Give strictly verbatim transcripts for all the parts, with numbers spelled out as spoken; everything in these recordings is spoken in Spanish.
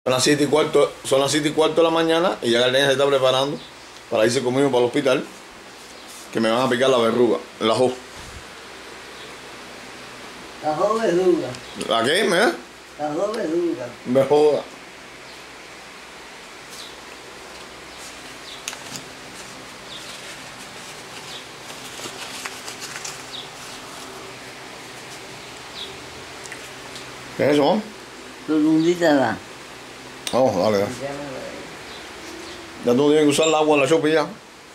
Son las siete y cuarto, son las siete y cuarto de la mañana y ya Gardenia se está preparando para irse conmigo para el hospital, que me van a picar la verruga, la jo. La jo verruga. ¿La qué, me? La jo verruga. Me joda. ¿Qué es eso, mamá? Rotundita va. Vamos, dale, dale. Ya tú tienes que usar el agua en la chopa ya.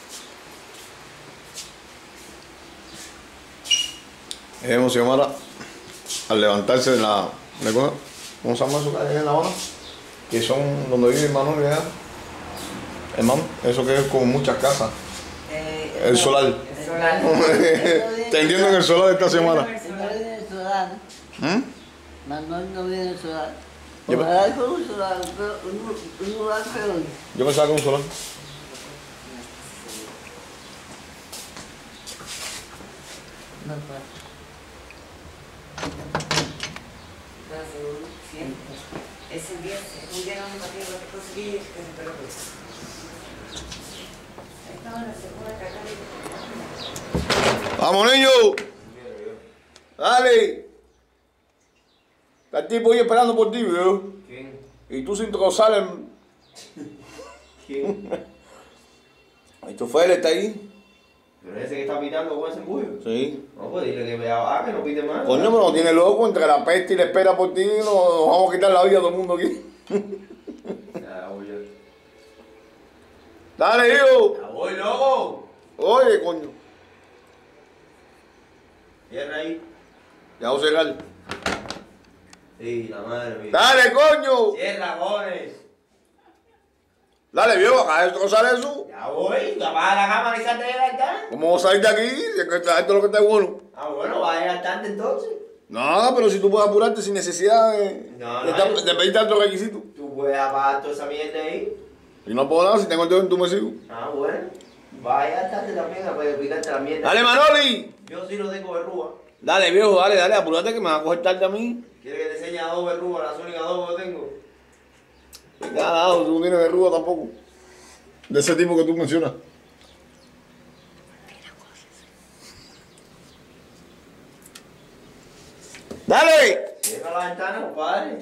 Debemos llamar a, al levantarse de la... ¿de cómo, ¿Cómo se llama eso que hay en La Habana? Que son donde vive mi hermano, ¿verdad? Hermano, eso que es como muchas casas. Eh, El solar. El solar. Te entiendo en el solar de esta semana. No viene el solar. ¿Mm? Manuel no viene el solar. Yo- Ojalá con un solar, pero un, un lugar peor. Yo pensaba que un solar. No pasa. ¿Estás seguro? Siempre. Ese día, un día no me maté lo que conseguí, que se perdió. Esta hora se pone a cagar y... ¡Vamos, niño! ¡Dale! Está el tipo ahí esperando por ti, viejo. ¿Quién? Y tú sin trozar el... ¿Quién? El chofer está ahí. ¿Pero ese que está pitando con ese embullo? Sí. No, pues dile que vea, ah, que no pite más. Coño, pero no tiene loco, entre la peste y la espera por ti, nos, nos vamos a quitar la vida a todo el mundo aquí. Ya voy yo. Dale, hijo. Ya voy, loco. Oye, coño. Cierra ahí. Ya voy a cerrar. Sí, la madre mía. Dale, coño. Cierra, gones. Dale, viejo, acá de trozar eso. Ya voy. Tú apaga la cámara y salte del altar. ¿Cómo vamos a salir de aquí? Si es que esto es lo que está bueno. Ah, bueno, va a llegar tarde entonces. No, pero si tú puedes apurarte sin necesidad de, No, de, no, estar- yo- de pedir tantos requisitos. Tú puedes apagar toda esa mierda ahí. Y no puedo nada, si tengo el dedo entumecido. Ah, bueno. Va a llegar tarde también a poder picarte la mierda. Dale, Manoli. Yo sí lo tengo verruga. Dale, viejo, dale, dale, apúrate que me va a coger tarde a mí. ¿Quieres que te enseñe a dos verrugas, las únicas dos que tengo? Nada, tú no tienes verruga tampoco. De ese tipo que tú mencionas. ¡Dale! Cierra la ventana, compadre.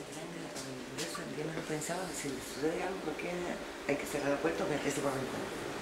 Eso yo no lo pensaba, si sucede algo, porque hay que cerrar la puerta o meterse por la ventana.